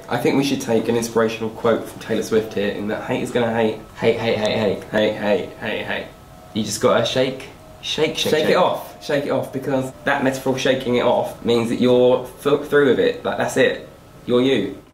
I think we should take an inspirational quote from Taylor Swift here, in that hate is gonna hate. Hate, hate, hate, hate. Hate, hate, hate, hate. You just gotta shake it off. Shake it off, because that metaphor, shaking it off, means that you're through with it. Like, that's it. You're you.